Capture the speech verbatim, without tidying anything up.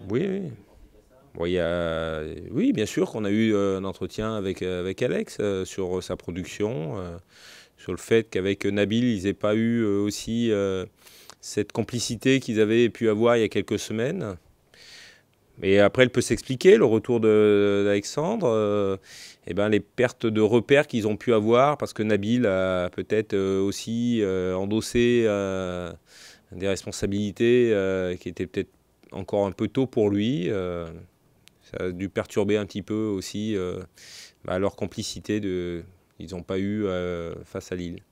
Oui, oui. Bon, il y a... Oui, bien sûr qu'on a eu euh, un entretien avec, euh, avec Alex euh, sur euh, sa production, euh, sur le fait qu'avec Nabil, ils n'aient pas eu euh, aussi euh, cette complicité qu'ils avaient pu avoir il y a quelques semaines. Et après, elle peut s'expliquer, le retour de- d'Alexandre, euh, eh ben, les pertes de repères qu'ils ont pu avoir, parce que Nabil a peut-être euh, aussi euh, endossé euh, des responsabilités euh, qui étaient peut-être encore un peu tôt pour lui. Euh, ça a dû perturber un petit peu aussi euh, bah, leur complicité de, qu'ils n'ont pas eu euh, face à Lille.